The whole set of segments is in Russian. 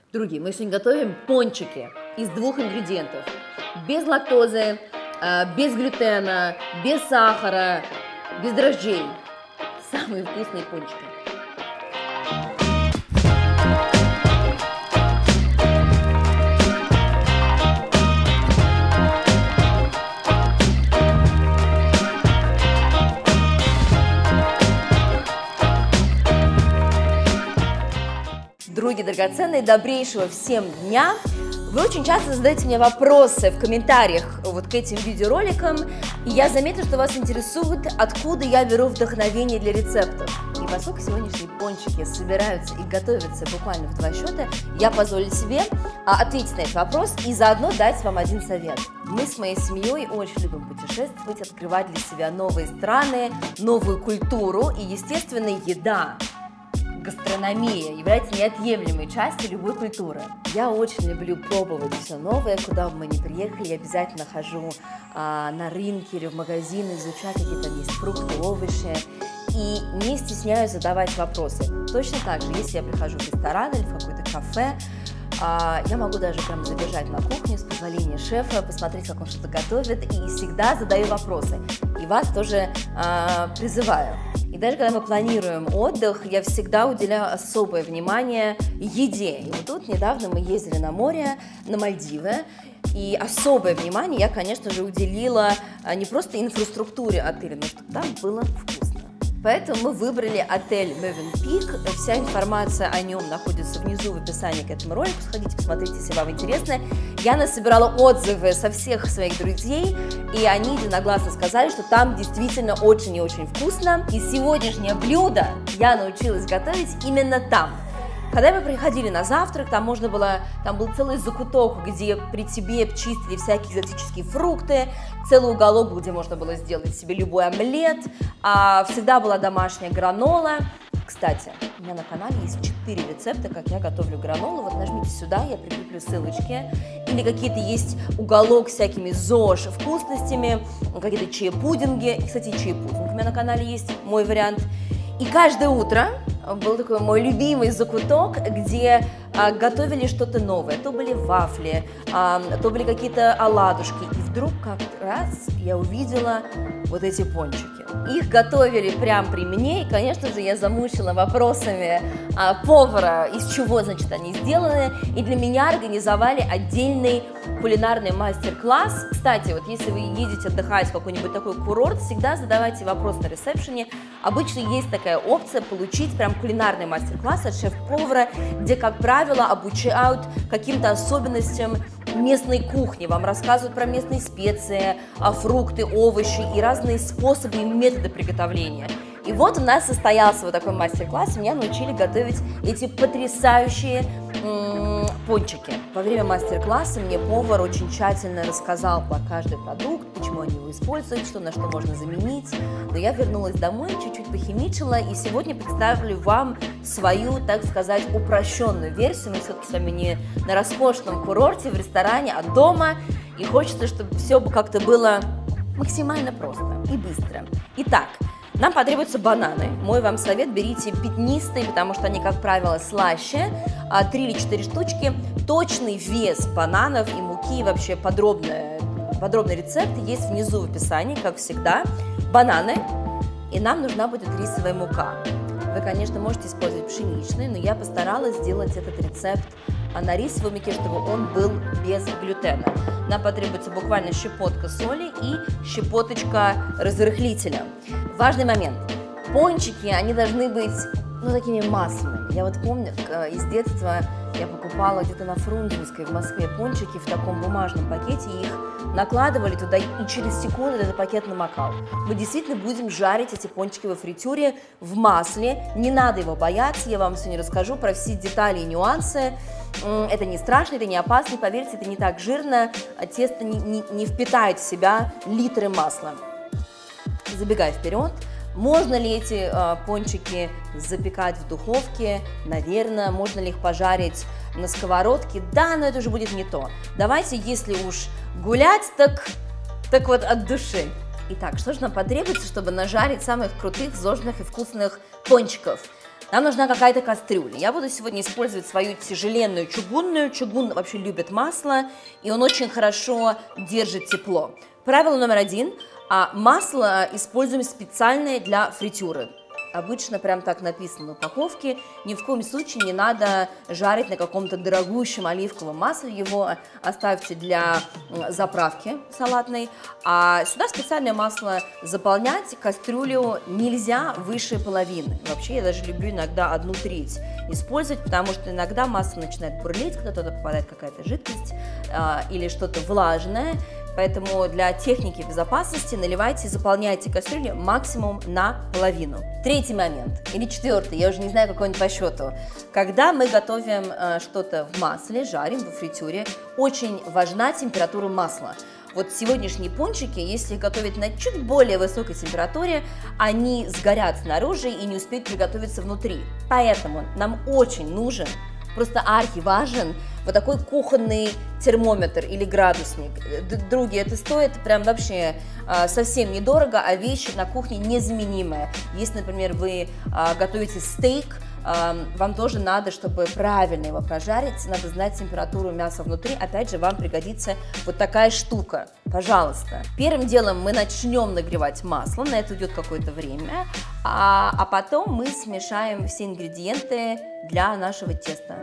Другие, мы сегодня готовим пончики из двух ингредиентов. Без лактозы, без глютена, без сахара, без дрожжей. Самые вкусные пончики. Други драгоценные, добрейшего всем дня! Вы очень часто задаете мне вопросы в комментариях вот к этим видеороликам, и я заметила, что вас интересует, откуда я беру вдохновение для рецептов. И поскольку сегодняшние пончики собираются и готовятся буквально в 2 счета, я позволю себе ответить на этот вопрос и заодно дать вам один совет. Мы с моей семьей очень любим путешествовать, открывать для себя новые страны, новую культуру и, естественно, еда. Гастрономия является неотъемлемой частью любой культуры. Я очень люблю пробовать все новое, куда бы мы ни приехали, я обязательно хожу на рынки или в магазины, изучаю, какие там есть фрукты, овощи, и не стесняюсь задавать вопросы. Точно так же, если я прихожу в ресторан или в какое-то кафе, я могу даже прям забежать на кухню с позволения шефа, посмотреть, как он что-то готовит, и всегда задаю вопросы. И вас тоже призываю. И даже когда мы планируем отдых, я всегда уделяю особое внимание еде. И вот тут недавно мы ездили на море, на Мальдивы, и особое внимание я, конечно же, уделила не просто инфраструктуре отеля, но чтобы там было вкусно. Поэтому мы выбрали отель Mövenpick. Вся информация о нем находится внизу в описании к этому ролику. Сходите, посмотрите, если вам интересно. Я насобирала отзывы со всех своих друзей, и они единогласно сказали, что там действительно очень и очень вкусно. И сегодняшнее блюдо я научилась готовить именно там. Когда мы приходили на завтрак, там был целый закуток, где при тебе чистили всякие экзотические фрукты, целый уголок, где можно было сделать себе любой омлет, всегда была домашняя гранола. Кстати, у меня на канале есть 4 рецепта, как я готовлю гранолу. Вот нажмите сюда, я прикреплю ссылочки. Или какие-то есть уголок с всякими ЗОЖ вкусностями, какие-то чаепудинги. Кстати, чаепудинг у меня на канале есть, мой вариант. И каждое утро был такой мой любимый закуток, где готовили что-то новое. То были вафли, то были какие-то оладушки. И вдруг как раз я увидела вот эти пончики. Их готовили прямо при мне, и, конечно же, я замучила вопросами повара, из чего, значит, они сделаны. И для меня организовали отдельный кулинарный мастер-класс. Кстати, вот если вы едете отдыхать в какой-нибудь такой курорт, всегда задавайте вопрос на ресепшене. Обычно есть такая опция получить прям кулинарный мастер-класс от шеф-повара, где, как правило, обучают каким-то особенностям местной кухни, вам рассказывают про местные специи, фрукты, овощи и разные способы и методы приготовления. И вот у нас состоялся вот такой мастер-класс, меня научили готовить эти потрясающие пончики. Во время мастер-класса мне повар очень тщательно рассказал про каждый продукт, почему они его используют, что на что можно заменить. Но я вернулась домой, чуть-чуть похимичила, и сегодня представлю вам свою, так сказать, упрощенную версию. Мы все-таки с вами не на роскошном курорте, в ресторане, а дома. И хочется, чтобы все как-то было максимально просто и быстро. Итак, нам потребуются бананы. Мой вам совет: берите пятнистые, потому что они, как правило, слаще. 3 или 4 штучки. Точный вес бананов и муки, вообще подробный рецепт есть внизу в описании, как всегда. Бананы, и нам нужна будет рисовая мука. Вы, конечно, можете использовать пшеничный, но я постаралась сделать этот рецепт на рисовой муке, чтобы он был без глютена. Нам потребуется буквально щепотка соли и щепоточка разрыхлителя. Важный момент. Пончики, они должны быть, такими масляными. Я вот помню, из детства я покупала где-то на Фрунзенской в Москве пончики в таком бумажном пакете, их накладывали туда, и через секунду этот пакет намокал. Мы действительно будем жарить эти пончики во фритюре в масле, не надо его бояться, я вам сегодня расскажу про все детали и нюансы. Это не страшно, это не опасно, поверьте, это не так жирно, тесто не впитает в себя литры масла. Забегая вперед, можно ли эти пончики запекать в духовке? Наверное. Можно ли их пожарить на сковородке? Да, но это уже будет не то. Давайте, если уж гулять, так вот от души. Итак, что же нам потребуется, чтобы нажарить самых крутых, зожных и вкусных пончиков? Нам нужна какая-то кастрюля. Я буду сегодня использовать свою тяжеленную чугунную. Чугун вообще любит масло, и он очень хорошо держит тепло. Правило номер 1. Масло используем специальное для фритюры. Обычно прям так написано на упаковке. Ни в коем случае не надо жарить на каком-то дорогущем оливковом масле. Его оставьте для заправки салатной. А сюда специальное масло заполнять. Кастрюлю нельзя выше половины. Вообще я даже люблю иногда 1/3 использовать, потому что иногда масло начинает бурлить, когда туда попадает какая-то жидкость или что-то влажное. Поэтому для техники безопасности наливайте и заполняйте кастрюлю максимум наполовину. Третий момент, или четвертый, я уже не знаю, какой он по счету. Когда мы готовим что-то в масле, жарим во фритюре, очень важна температура масла. Вот сегодняшние пончики, если их готовить на чуть более высокой температуре, они сгорят снаружи и не успеют приготовиться внутри. Поэтому нам очень нужен, просто архиважен, вот такой кухонный термометр или градусник. Другие, это стоит прям вообще совсем недорого, а вещь на кухне незаменимая. Если, например, вы готовите стейк, вам тоже надо, чтобы правильно его прожарить, надо знать температуру мяса внутри. Опять же, вам пригодится вот такая штука. Пожалуйста. Первым делом мы начнем нагревать масло, на это уйдет какое-то время, а потом мы смешаем все ингредиенты для нашего теста.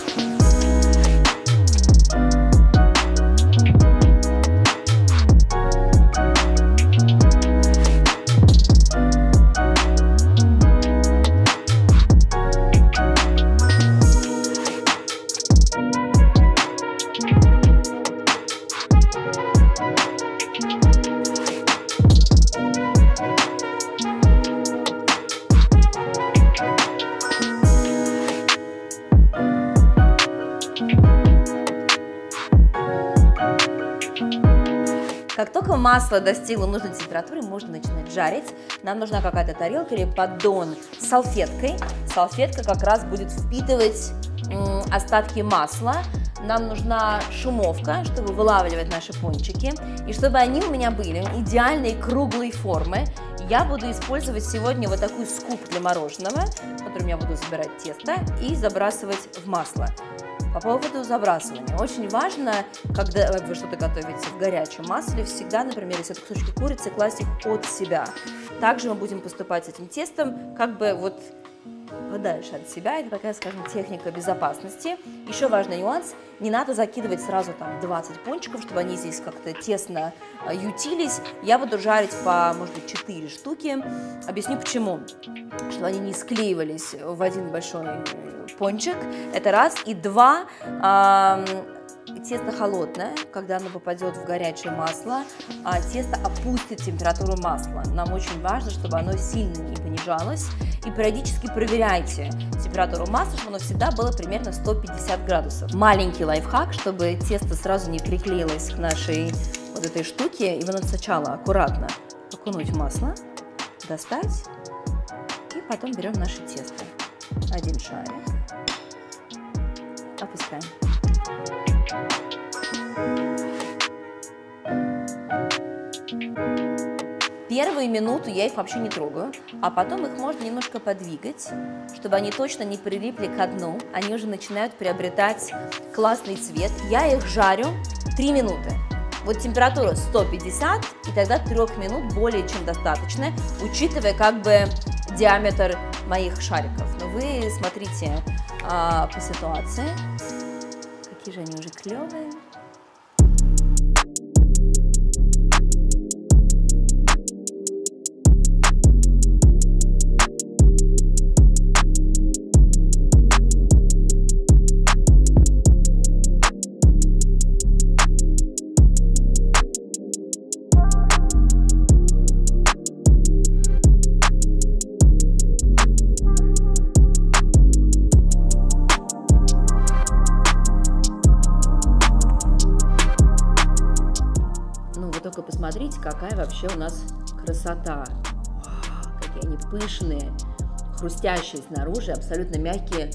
Как только масло достигло нужной температуры, можно начинать жарить. Нам нужна какая-то тарелка или поддон с салфеткой. Салфетка как раз будет впитывать остатки масла. Нам нужна шумовка, чтобы вылавливать наши пончики. И чтобы они у меня были идеальной круглой формы, я буду использовать сегодня вот такой скуп для мороженого, которым я буду забирать тесто и забрасывать в масло. По поводу забрасывания. Очень важно, когда вы что-то готовите в горячем масле, всегда, например, если это кусочки курицы, класть их от себя. Также мы будем поступать с этим тестом, как бы вот подальше от себя. Это такая, скажем, техника безопасности. Еще важный нюанс. Не надо закидывать сразу там 20 пончиков, чтобы они здесь как-то тесно ютились. Я буду жарить по, может быть, 4 штуки. Объясню почему. Чтобы они не склеивались в один большой пончик. Это раз. И два, тесто холодное, когда оно попадет в горячее масло, тесто опустит температуру масла. Нам очень важно, чтобы оно сильно не понижалось. И периодически проверяйте температуру масла, чтобы оно всегда было примерно 150 градусов. Маленький лайфхак, чтобы тесто сразу не приклеилось к нашей вот этой штуке. Его надо сначала аккуратно окунуть в масло, достать, и потом берем наше тесто. Один шарик. Опускаем. Первую минуту я их вообще не трогаю, а потом их можно немножко подвигать, чтобы они точно не прилипли к дну. Они уже начинают приобретать классный цвет. Я их жарю 3 минуты. Вот температура 150, и тогда 3 минут более чем достаточно, учитывая как бы диаметр моих шариков. Но вы смотрите по ситуации, какие же они уже клевые. Только посмотрите, какая вообще у нас красота. Какие они пышные, хрустящие снаружи, абсолютно мягкие.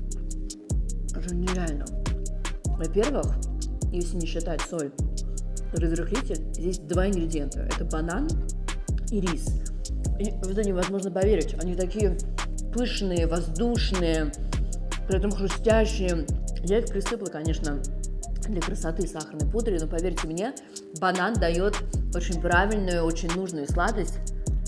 Это нереально. Во-первых, если не считать соль, разрыхлитель. Здесь 2 ингредиента. Это банан и рис. И это невозможно поверить. Они такие пышные, воздушные, при этом хрустящие. Я их присыпала, конечно, для красоты сахарной пудрой, но поверьте мне, банан дает очень правильную, очень нужную сладость.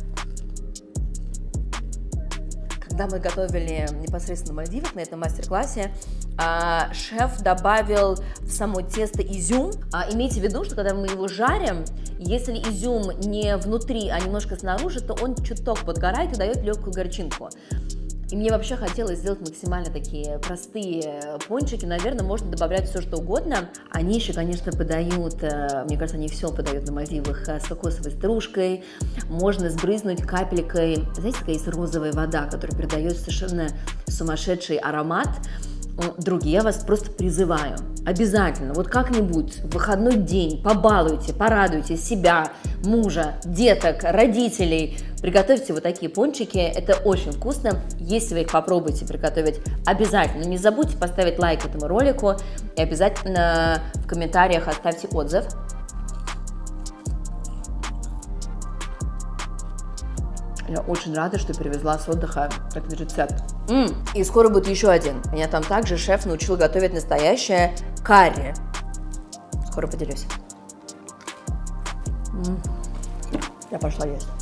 Когда мы готовили непосредственно на Мальдивах на этом мастер-классе, шеф добавил в само тесто изюм. Имейте в виду, что когда мы его жарим, если изюм не внутри, а немножко снаружи, то он чуток подгорает и дает легкую горчинку. И мне вообще хотелось сделать максимально такие простые пончики. Наверное, можно добавлять все, что угодно. Они еще, конечно, подают, мне кажется, они все подают на Мальдивах с кокосовой стружкой. Можно сбрызнуть капелькой, знаете, такая есть розовая вода, которая придает совершенно сумасшедший аромат. Други, я вас просто призываю, обязательно, вот как-нибудь в выходной день побалуйте, порадуйте себя, мужа, деток, родителей. Приготовьте вот такие пончики, это очень вкусно. Если вы их попробуете приготовить, обязательно не забудьте поставить лайк этому ролику и обязательно в комментариях оставьте отзыв. Я очень рада, что привезла с отдыха этот рецепт. И скоро будет еще один. Меня там также шеф научил готовить настоящее карри. Скоро поделюсь. Я пошла есть.